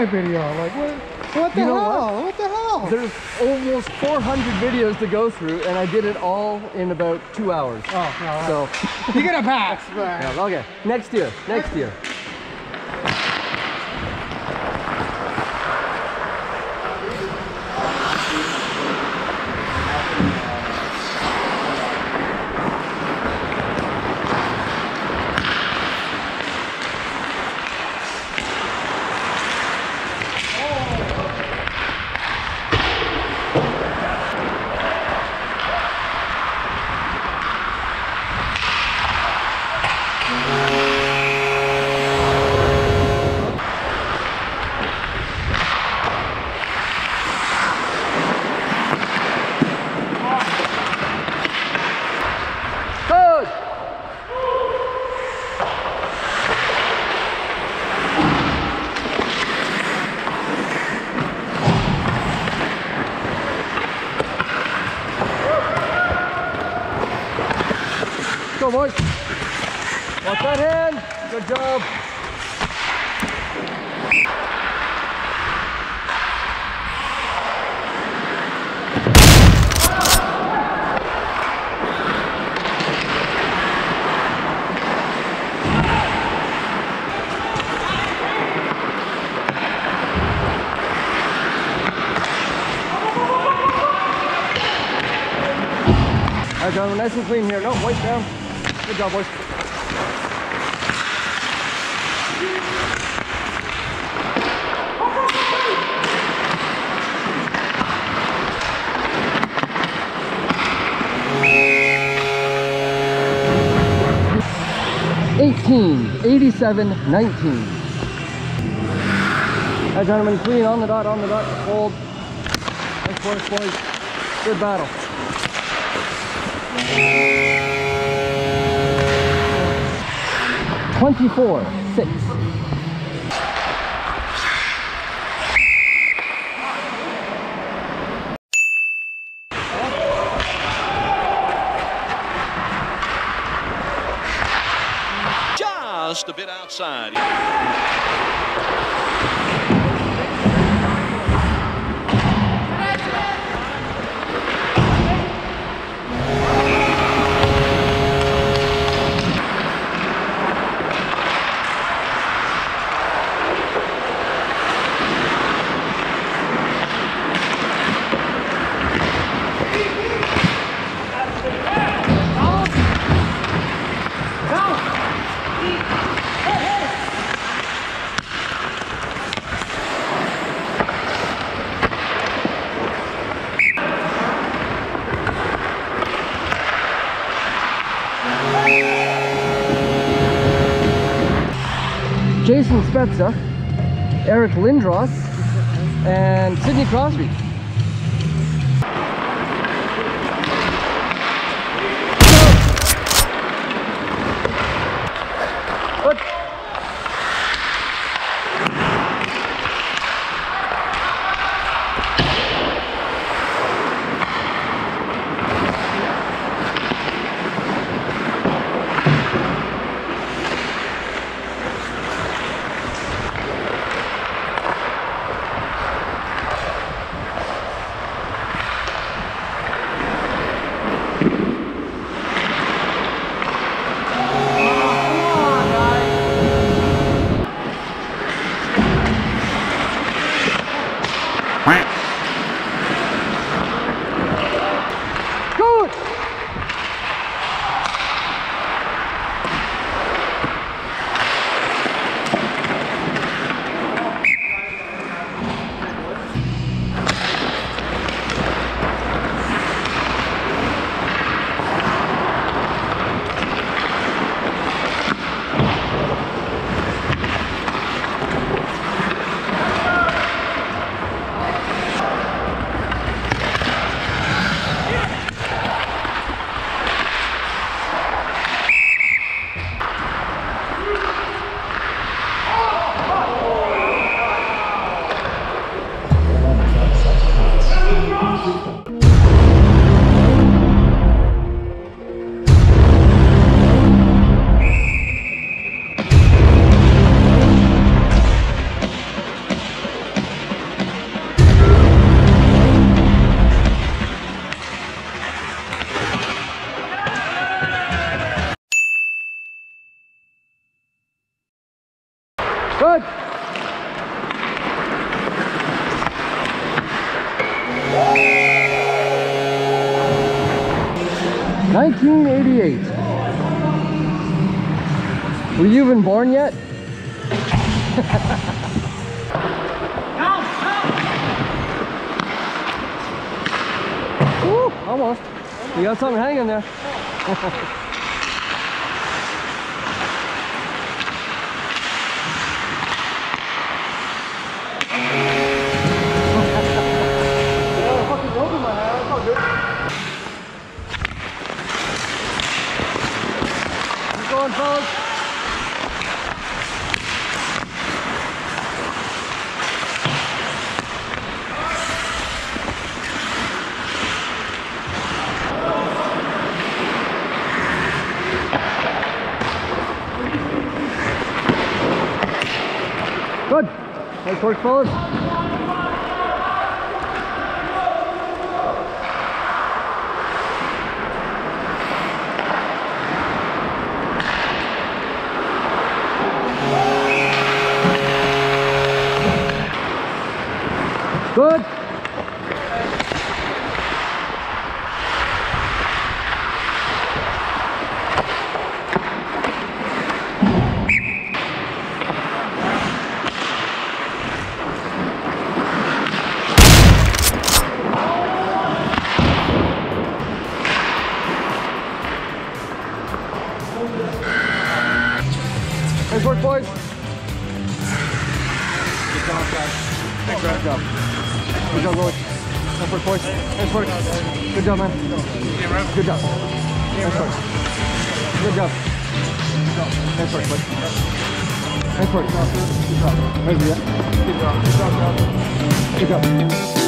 my video. Like, what the hell? What the hell? There's almost 400 videos to go through, and I did it all in about 2 hours. Oh, no. So you get a pass. yeah, okay, next year. Go, boys. Watch that hand. Good job. All right, John, we're nice and clean here. No, wipe down. Good job, boys. $18, 87, 19. All right, gentlemen, clean on the dot, hold. Nice work, boys. Good battle. 24-6. Just a bit outside. Jason Spezza, Eric Lindros, and Sidney Crosby. Look. $19.88. Were you even born yet? Woo, almost. You got something hanging there. Keep going, fellas. Good. Nice work, fellas. Good. Nice work, boys. Good job, guys. Thanks, Good job. Good job, boys. Nice work, boys. Nice work. Good job, man. Good job. Nice work. Good job. Nice work, bud. Nice work. Good job. Good job. Good job. Good job.